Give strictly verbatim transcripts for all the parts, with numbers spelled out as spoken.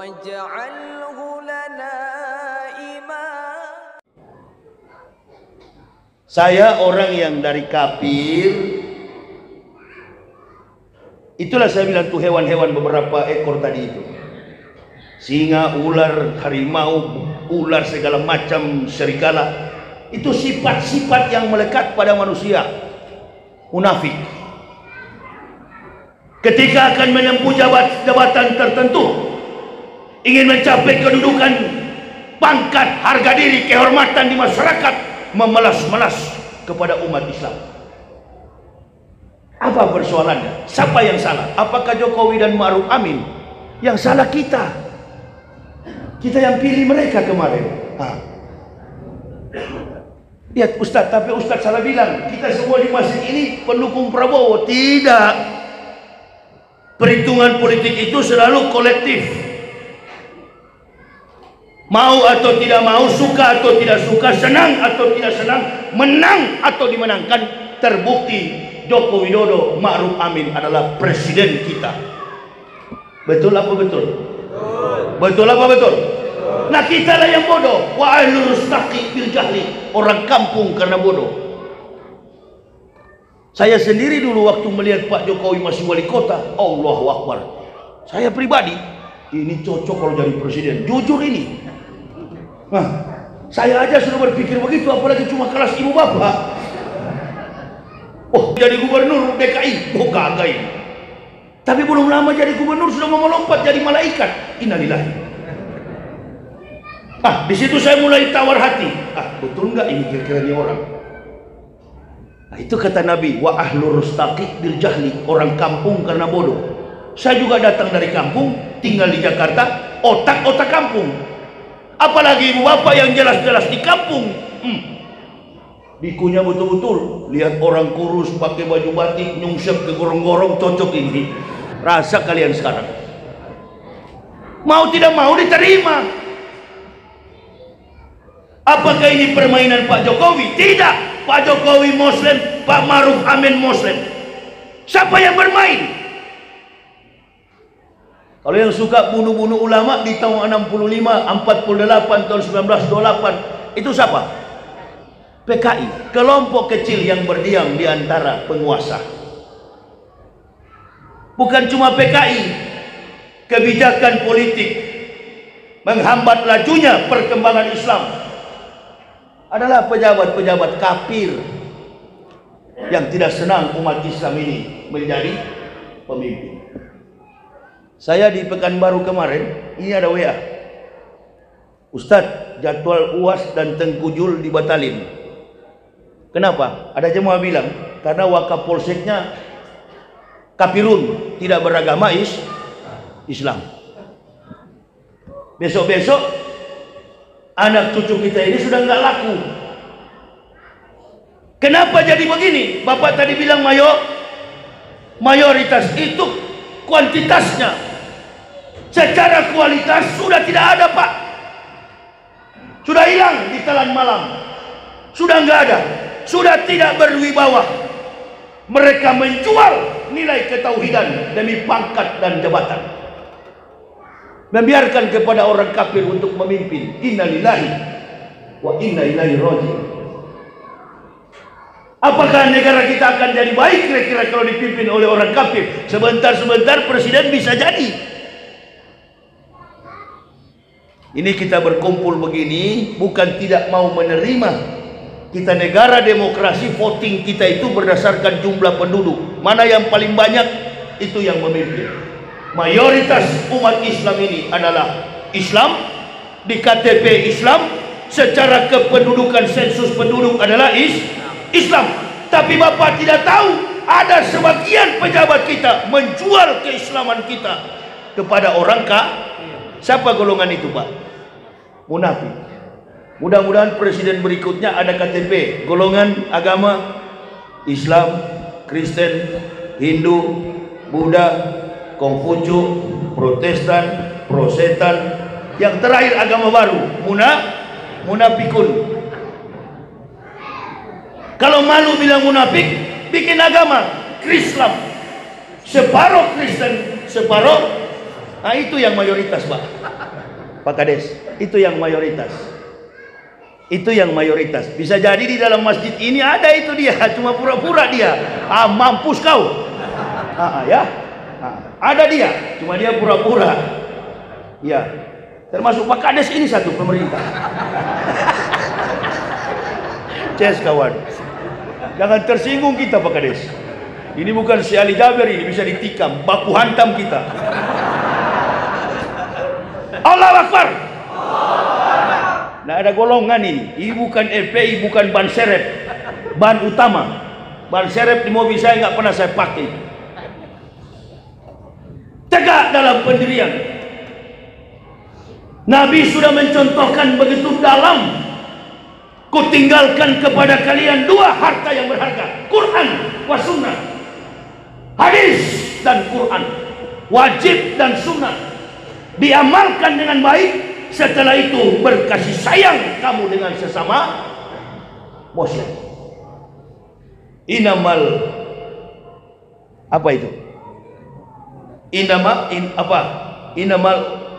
واجعله لنا إماما. Saya orang yang dari kafir. Itulah saya bilang tuh hewan-hewan beberapa ekor tadi itu. Singa, ular, harimau, ular segala macam serigala. Itu sifat-sifat yang melekat pada manusia. Munafik. Ketika akan menempuh jabat, jabatan tertentu, ingin mencapai kedudukan, pangkat, harga diri, kehormatan di masyarakat, memelas-melas kepada umat Islam. Apa persoalannya? Siapa yang salah? Apakah Jokowi dan Ma'ruf Amin? Yang salah kita. Kita yang pilih mereka kemarin. Ha. Lihat Ustaz, tapi Ustaz salah bilang kita semua di masjid ini pendukung Prabowo. Tidak. Perhitungan politik itu selalu kolektif. Mau atau tidak mau, suka atau tidak suka, senang atau tidak senang, menang atau dimenangkan, terbukti Joko Widodo Ma'ruf Amin adalah presiden kita. Betul apa betul? Betul. Betul apa betul? Betul. Nah, kita lah yang bodoh. Wa ahlul rustaqi bil jahli. Orang kampung karena bodoh. Saya sendiri dulu waktu melihat Pak Jokowi masih wali kota, Allahu Akbar. Saya pribadi, ini cocok kalau jadi presiden. Jujur ini. Nah, saya aja sudah berpikir begitu, apalagi cuma kelas ibu bapak. Oh, jadi gubernur D K I, oh kagak ini. Tapi belum lama jadi gubernur sudah mau melompat jadi malaikat. Innalillahi. Ah, di situ saya mulai tawar hati. Ah, betul nggak ini kira-kira ini orang? Nah, itu kata Nabi, wa ahlur rustaqi bil jahli, orang kampung karena bodoh. Saya juga datang dari kampung, tinggal di Jakarta, otak-otak kampung. Apalagi ibu bapak yang jelas-jelas di kampung. Hmm. Bikunya betul-betul. Lihat orang kurus pakai baju batik, nyungsep ke gorong-gorong, cocok ini. Rasa kalian sekarang. Mau tidak mau diterima. Apakah ini permainan Pak Jokowi? Tidak. Pak Jokowi Muslim, Pak Ma'ruf Amin Muslim. Siapa yang bermain? Kalau yang suka bunuh-bunuh ulama di tahun enam puluh lima, empat puluh delapan, tahun sembilan belas dua puluh delapan, itu siapa? P K I, kelompok kecil yang berdiam di antara penguasa. Bukan cuma P K I, kebijakan politik menghambat lajunya perkembangan Islam adalah pejabat-pejabat kafir yang tidak senang umat Islam ini menjadi pemimpin. Saya di Pekanbaru kemarin, ini ada W A. Ustadz, jadwal U A S dan Tengkujul dibatalin. Kenapa? Ada jemaah bilang, karena Wakapolseknya kafirun, tidak beragama is Islam. Besok-besok anak cucu kita ini sudah nggak laku. Kenapa jadi begini? Bapak tadi bilang mayor, mayoritas itu kuantitasnya. Secara kualitas sudah tidak ada, Pak. Sudah hilang di telan malam. Sudah nggak ada. Sudah tidak berwibawa. Mereka menjual nilai ketauhidan demi pangkat dan jabatan. Membiarkan kepada orang kafir untuk memimpin. Innalillahi wa inna ilaihi raji'un. Apakah negara kita akan jadi baik kira-kira kalau dipimpin oleh orang kafir? Sebentar-sebentar presiden bisa jadi. Ini kita berkumpul begini bukan tidak mau menerima. Kita negara demokrasi, voting kita itu berdasarkan jumlah penduduk. Mana yang paling banyak, itu yang memimpin. Mayoritas umat Islam ini adalah Islam, di K T P Islam, secara kependudukan sensus penduduk adalah is Islam. Tapi Bapak tidak tahu, ada sebagian pejabat kita menjual keislaman kita kepada orang kafir. Siapa golongan itu, Pak? Munafik. Mudah-mudahan presiden berikutnya ada K T P golongan agama Islam, Kristen, Hindu, Buddha, Konghucu, Protestan, Prosetan. Yang terakhir agama baru, Muna, Munafikun. Kalau malu bilang munafik, bikin agama Islam. Separuh Kristen, separuh Nah, itu yang mayoritas, Pak. Pak Kades, itu yang mayoritas. Itu yang mayoritas. Bisa jadi di dalam masjid ini ada itu dia, cuma pura-pura dia. Ah, mampus kau. Ah, ya. Ah, ada dia, cuma dia pura-pura. Ya. Termasuk Pak Kades ini satu pemerintah. Ces kawan. Jangan tersinggung kita, Pak Kades. Ini bukan si Ali Jaber, ini bisa ditikam, baku hantam kita. Allahu Akbar. Nah, ada golongan ini. Ini bukan F P I, bukan ban serep, ban utama. Ban serep di mobil saya nggak pernah saya pakai. Tegak dalam pendirian. Nabi sudah mencontohkan begitu dalam. Kutinggalkan kepada kalian dua harta yang berharga, Quran wa sunnah. Hadis dan Quran, wajib dan sunnah, diamalkan dengan baik. Setelah itu berkasih sayang kamu dengan sesama muslim. Inamal, apa itu? Inama in apa? Inamal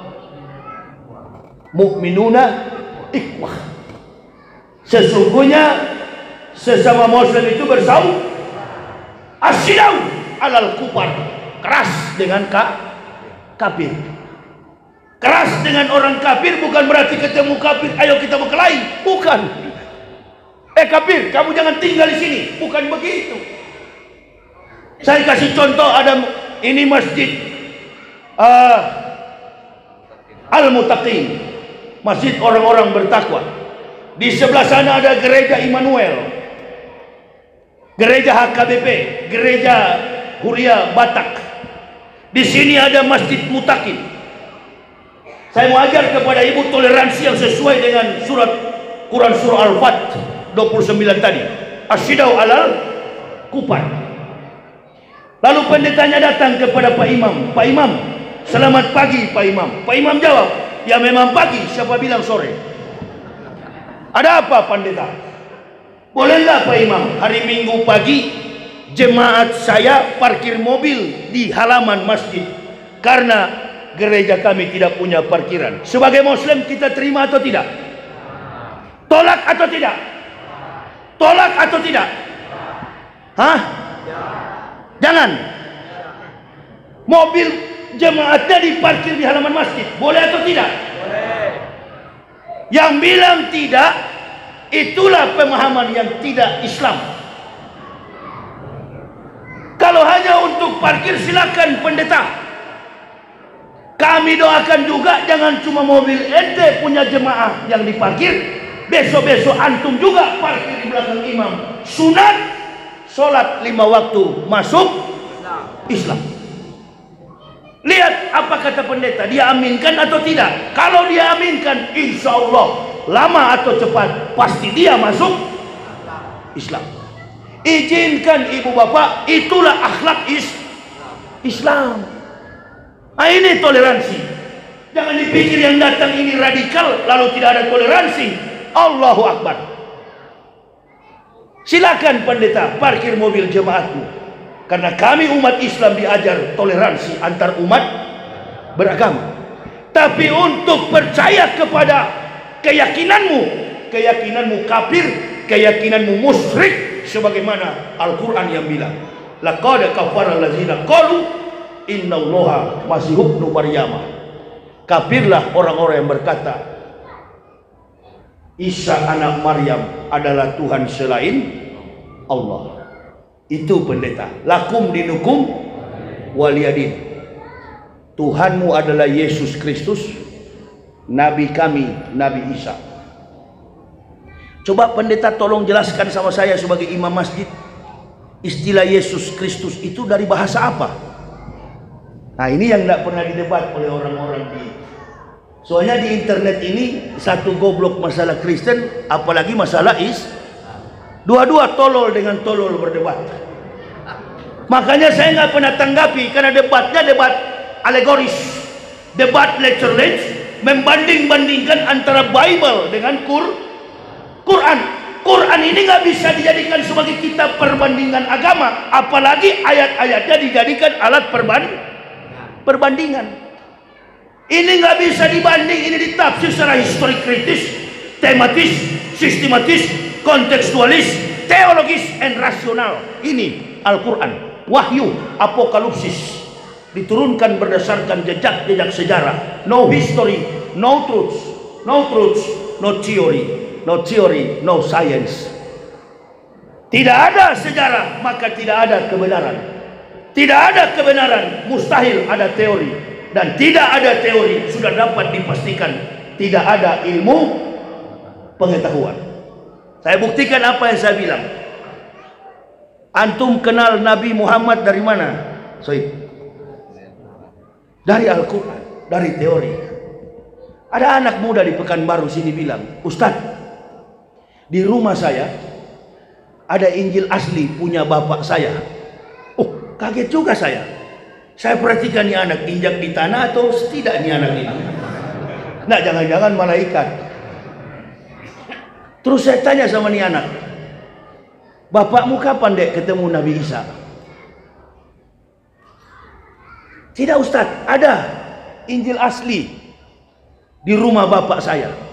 mu'minuna ikhwah. Sesungguhnya sesama muslim itu bersaudara. Asyidau alal kufar, keras dengan ka, kafir. Keras dengan orang kafir bukan berarti ketemu kafir ayo kita berkelahi, bukan. Eh kafir, kamu jangan tinggal di sini, bukan begitu. Saya kasih contoh, ada ini masjid uh, Al-Muttaqin, masjid orang-orang bertakwa. Di sebelah sana ada gereja Immanuel, gereja H K B P, gereja Huria Batak. Di sini ada masjid Muttaqin. Saya mau ajar kepada ibu toleransi yang sesuai dengan surat Quran surah Al-Fat dua puluh sembilan tadi. Asyidau alal kufar. Lalu pendetanya datang kepada Pak Imam. Pak Imam, selamat pagi Pak Imam. Pak Imam jawab, ya memang pagi, siapa bilang sore? Ada apa pendeta? Boleh nggak Pak Imam, hari Minggu pagi jemaat saya parkir mobil di halaman masjid karena gereja kami tidak punya parkiran. Sebagai muslim kita terima atau tidak? Tolak atau tidak? Tolak atau tidak? Hah? Jangan. Mobil jemaatnya diparkir di halaman masjid, boleh atau tidak? Boleh. Yang bilang tidak, itulah pemahaman yang tidak Islam. Kalau hanya untuk parkir silakan pendeta. Kami doakan juga jangan cuma mobil ente punya jemaah yang diparkir, besok-besok antum juga parkir di belakang imam. Sunat sholat lima waktu masuk Islam. Lihat apa kata pendeta, dia aminkan atau tidak? Kalau dia aminkan, insya Allah lama atau cepat pasti dia masuk Islam. Izinkan ibu bapak, itulah akhlak is Islam. Nah, ini toleransi. Jangan dipikir yang datang ini radikal lalu tidak ada toleransi. Allahu Akbar. Silakan pendeta parkir mobil jemaatmu. Karena kami umat Islam diajar toleransi antar umat beragama. Tapi untuk percaya kepada keyakinanmu, keyakinanmu kafir, keyakinanmu musyrik, sebagaimana Al-Quran yang bilang, laqad kafara allazina qalu innallaha masihub ibnu Maryam. Kafirlah orang-orang yang berkata Isa anak Maryam adalah Tuhan selain Allah. Itu pendeta. Lakum dinukum waliyadin. Tuhanmu adalah Yesus Kristus, Nabi kami Nabi Isa. Coba pendeta tolong jelaskan sama saya sebagai imam masjid, istilah Yesus Kristus itu dari bahasa apa? Nah, ini yang tidak pernah didebat oleh orang-orang di. Soalnya di internet ini satu goblok masalah Kristen, apalagi masalah is. Dua-dua tolol dengan tolol berdebat. Makanya saya nggak pernah tanggapi karena debatnya debat alegoris, debat lecture-lecture, membanding-bandingkan antara Bible dengan Qur Quran. Quran ini nggak bisa dijadikan sebagai kitab perbandingan agama, apalagi ayat-ayatnya dijadikan alat perbandingan. Perbandingan. Ini nggak bisa dibanding, ini ditafsir secara histori kritis, tematis, sistematis, kontekstualis, teologis, and rasional. Ini Al-Quran, wahyu, apokalipsis, diturunkan berdasarkan jejak-jejak sejarah. No history, no truth, no truth, no theory, no theory, no science. Tidak ada sejarah, maka tidak ada kebenaran. Tidak ada kebenaran, mustahil ada teori. Dan tidak ada teori, sudah dapat dipastikan tidak ada ilmu pengetahuan. Saya buktikan apa yang saya bilang. Antum kenal Nabi Muhammad dari mana? Soib. Dari Al-Quran, dari teori. Ada anak muda di Pekanbaru sini bilang, Ustadz, di rumah saya ada Injil asli punya bapak saya. Oh, kaget juga saya. Saya perhatikan nih anak, injak di tanah atau tidak nih anak ini? Nah, jangan-jangan malaikat. Terus saya tanya sama nih anak, bapakmu kapan dek ketemu Nabi Isa? Tidak Ustadz, ada Injil asli di rumah bapak saya.